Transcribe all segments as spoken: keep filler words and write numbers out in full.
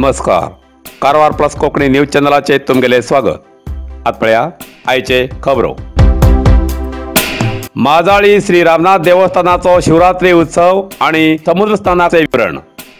नमस्कार. Karwar plus Konkani news चॅनलाचे तुमगेले स्वागत. आत पळया आयचे खबरो. माजाळी श्री रामनाथ देवस्थानाचो शिवरात्री उत्सव आणि समुद्र स्नानाचे विवरण.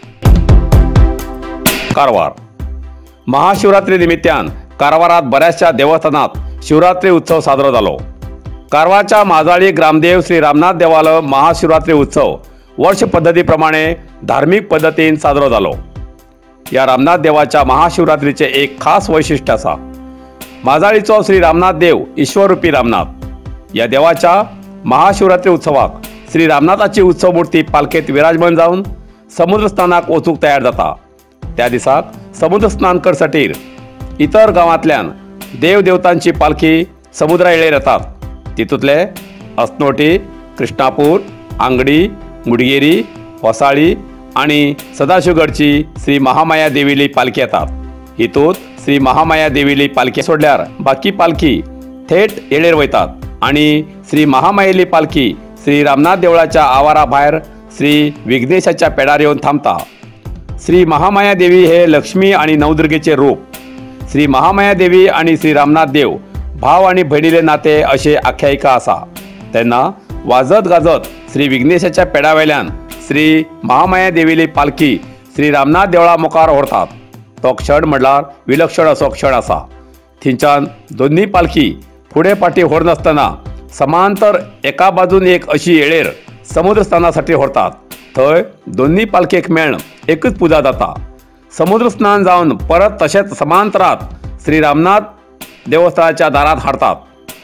कारवार महाशिवरात्री निमित्तान कारवारात बऱ्याचशा देवस्थानात शिवरात्री उत्सव साजरो जालो. कारवारच्या माजाळी ग्रामदेव श्री रामनाथ देवालय महाशिवरात्री उत्सव वर्ष पद्धती प्रमाणे धार्मिक पद्धतीन साजरो जालो. या रामनाथ देवाच्या महाशिवरात्रीचे एक खास वैशिष्ट्य असा. माजाळीचो श्री रामनाथ देव ईश्वररूपी रामनाथ. या देवाच्या महाशिवरात्री उत्सवाक श्री रामनाथाची उत्सव मूर्ती पालखेत विराजमान जाऊन समुद्र स्नानाक वचूक तयार जाता. त्या दिसाक समुद्र स्नान करसाटीर इतर गावांतल्यान देव देवतांची पालखी समुद्रा येळेर येतात. तितूंतले अस्नोटी, कृष्णापूर, आंगडी, मुडगेरी, वसाळी आणि सदाशिवगडची श्री महामाया देवीली पालखी येतात. हितूंत श्री महामाया देवीली पालखी सोडल्यार बाकी पालखी थेट येळेर वयतात आणि श्री महामायेली पालखी श्री रामनाथ देवळाच्या आवारा भायर श्री विघ्नेशाच्या पेडार येवन थांबता. श्री महामाया देवी हे लक्ष्मी आणि नवदुर्गेचे रूप. श्री महामाया देवी आणि श्री रामनाथ देव भाव आणि भयणीले नाते अशे आख्यायिका आसा. तेन्ना वाजत गाजत श्री विघ्नेशाच्या पेडावेल्यान श्री महामाया देवीली पालखी श्री रामनाथ देवळा मुखार व्हरतात. तो क्षण म्हणल्यार विलक्षण असो क्षण आसा. थिंच्यान दोन्ही पालखी फुडें फाटी व्हर नासतना समांतर एका बाजून एक अशी येळेर समुद्र स्नानासाठी व्हरतात. थंय दोन्ही पालखेक मेळून एकच पुजा जाता. समुद्र स्नान जावन परत तशेंच समांतरात श्री रामनाथ देवस्थानाच्या दारात हाडतात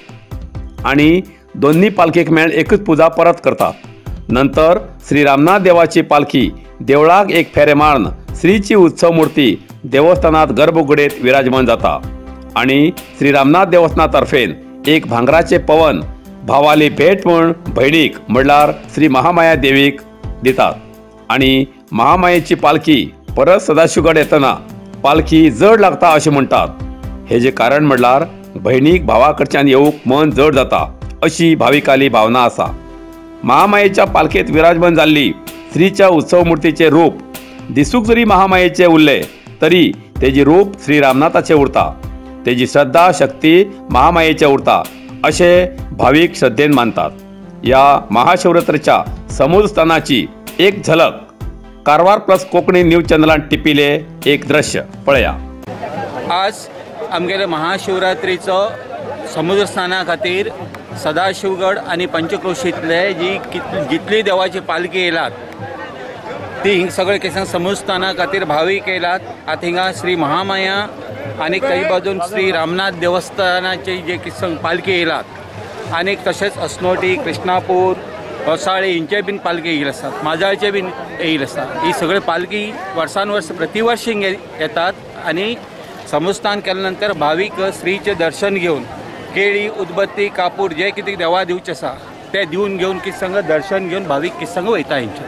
आणि दोन्ही पालखेक मेळून एकच पुजा परत करतात. नंतर श्री रामनाथ देवाची पालखी देवळाक एक फेरे मारून श्रीची उत्सव मूर्ती देवस्थानात गर्भगुडेत विराजमान जाता आणि श्री रामनाथ देवस्थानातर्फेन एक भांगराचे पवन भावाली भेट म्हूण भयणीक म्हणल्यार श्री महामाया देवीक दितात आणि महामायेची पालखी परत सदाशिवगड येतना पालखी जड लागता अशें म्हणटात. हेजे कारण म्हणल्यार भयणीक भावा कडच्यान येवूंक मन जड जाता अशी भाविकाली भावना आसा. महामायेच्या पालखेत विराजमान जाल्ली श्रीच्या उत्सव मूर्तीचे रूप दिसूक जरी महामायेचे उरले तरी तेजी रूप श्री रामनाथाचे उरता. तेजी श्रद्धा शक्ती महामायेचे उरता अशे भाविक श्रद्धेन मानतात. या महाशिवरात्रीच्या समुद्र स्नानाची एक झलक कारवार प्लस कोकणी न्यूज चॅनलान टिपिले एक दृश्य पळया. आज आमगेले महाशिवरात्रीचो समुद्र स्नाना खातीर सदाशिवगड आणि पंचक्रोशीतले जी जितली देवाची पालखी येयलात ती हिंग सगळे केसांक समुद्र स्नाना खातीर भावीक येयलात. आता हिंगा श्री महामाया आणि काही बाजून श्री रामनाथ देवस्थानाचे जे किसंग पालखी येयलात आणि तशेंच अस्नोटी, कृष्णापूर, वसाळी हिंचे बीन पालखी येयले आसात. माजाळचे बीन येयले आसा. ही सगळे पालखी वर्सान वर्स प्रतिवर्ष हिंग येतात आणि समुद्र स्नान केल्या नंतर भावीक श्रीचे दर्शन घेवन केळी, उदबत्ती, कापूर जे कितें देवा दिवचे आसा ते दिवन घेवन किसंग दर्शन घेवन भावीक किसंग वयता हेंचे.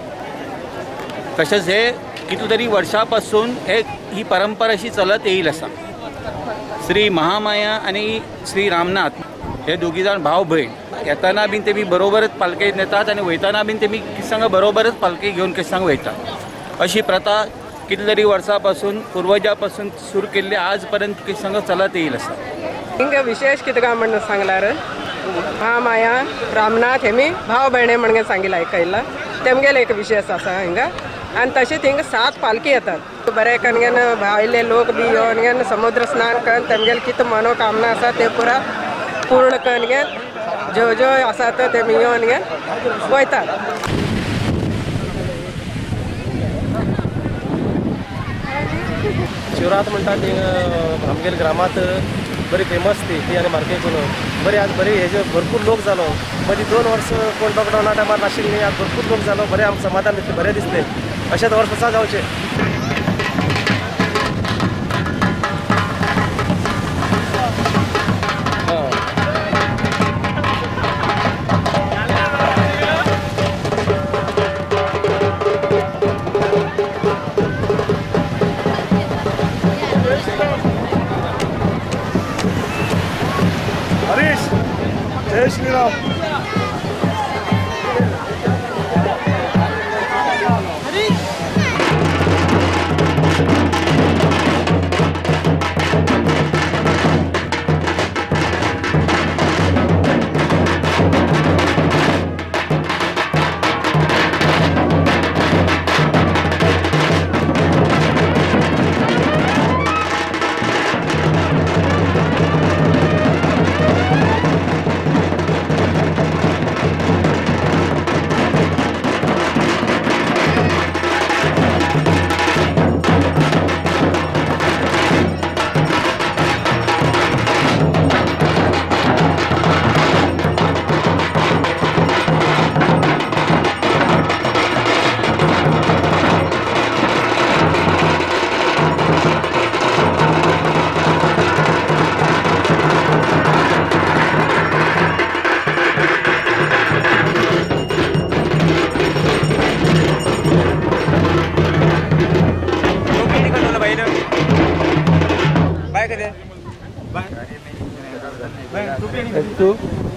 तशेंच हे कितले तरी वर्सां पासून हे ही परंपरा अशी चलत येयली आसा. श्री महामाया आणि श्री रामनाथ हे दोगी जाण भाव भयण येताना बीन तेमी बरोबरच पालखेंत येतात आणि वयताना बीन तेमी किसंग बरोबरच पालखी घेवन किसंग वयतात. अशी प्रथा कितले तरी वर्सां पासून पुर्वजां पासून सुरू केल्ली आज पर्यंत किसंग चलत येयली आसा. हिंगा विशेष कितें काय म्हणून सांगल्यार महामाया रामनाथ हेमी भाव भयणे म्हणून सांगिल्लें आयकयलां. तेमगेले एक विशेष आसा हिंगा आनी तशेंच हिंगा सात पालखी येतात. बरे कणगेन भायले लोक बी येवन समुद्र स्नान करून तेमगेले कितें मनोकामना आसा ते पुरा पूर्ण करून घेन ज्यो ज्यो आसा त्यो तेमी येवन घेन वयतात. शिवरात्र म्हणटा ती आमगेल्या ग्रामात बरी फेमस ती ती आनी मार्केट बरी आज बरी हेजे भरपूर लोक जालो. मदीं दोन वर्स कोण लॉकडावना टायमार नाशिल्ली. आज भरपूर लोक जालो. बरें आमकां समाधान दिसलें, बरें दिसलें. अशेंच वर्स आसा जावचें. हरीश जय श्रीराम. हरीश तू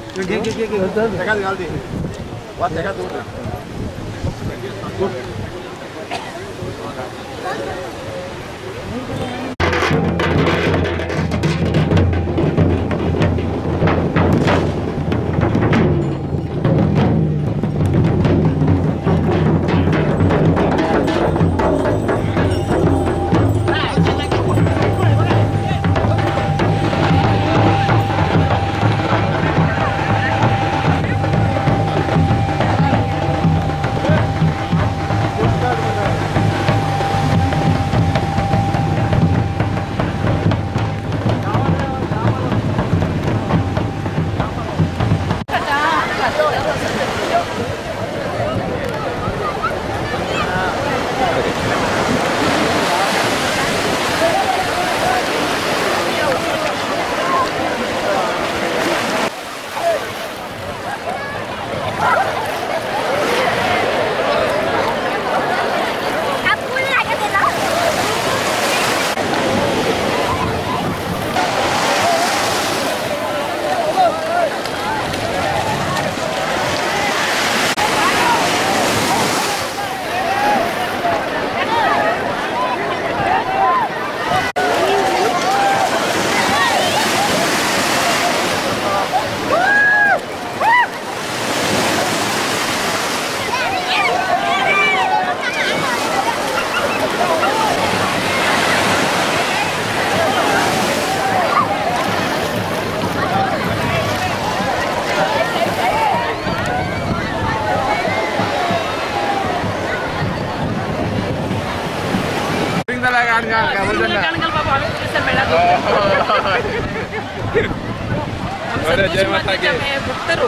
जय माता की भक्तरू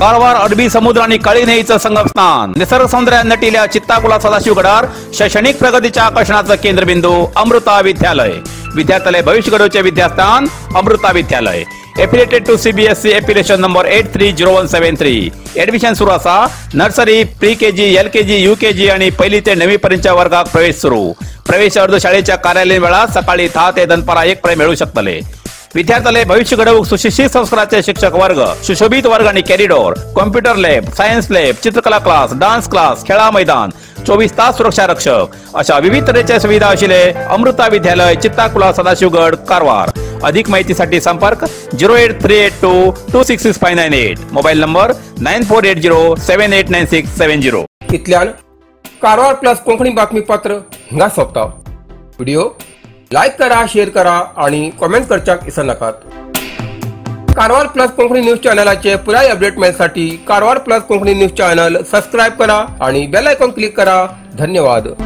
मंगळवार अरबी समुद्र आणि काळी नदीचं संगम स्नान, निसर्ग सौंदर्याने नटिल्या चित्ताकुला सदाशिवगडार शैक्षणिक प्रगतीच्या आकर्षणाचं केंद्रबिंदू अमृता विद्यालय. विद्यार्थ्यालय भविष्य घडवचे विद्यास्थान Amrita Vidyalaya. Affiliated to CBSE application number eight three zero one seven three. Admission सुरू असा. Nursery, pre KG, L KG, U KG आणि पहिली ते नववी पर्यंतच्या वर्गात प्रवेश सुरू. प्रवेश अर्ज शाळेच्या कार्यालयीन वेळा सकाळी दहा ते दनपारा एक पर्यंत मिळू शकतले. विद्यार्थ्यालय भविष्य घडवूक सुशिक्षित संस्काराचे शिक्षक वर्ग, सुशोभित वर्ग आणि corridor, computer lab, science lab, चित्रकला क्लास, डान्स क्लास, खेळा मैदान, चोवीस तास सुरक्षा रक्षक अशा विविध तऱ्हेच्या सुविधा असलेले अमृता विद्यालय, चित्ताकुला, सदाशिवगड, कारवार. अधिक माहितीसाठी संपर्क zero eight three eight two two six six five nine eight. Mobile number nine four eight zero seven eight nine six seven zero. इतल्यान कारवार प्लस कोंकणी बातमीपत्र हिंगा सोंपता. व्हिडिओ लाईक करा, शेअर करा आणि कमेंट करच्याक विसरू नकात. कारवार प्लस कोंकणी न्यूज चॅनलाचे पुराय अपडेट मिळण्यासाठी Karwar plus Konkani news channel subscribe करा आणि बेल आयकॉन क्लिक करा. धन्यवाद.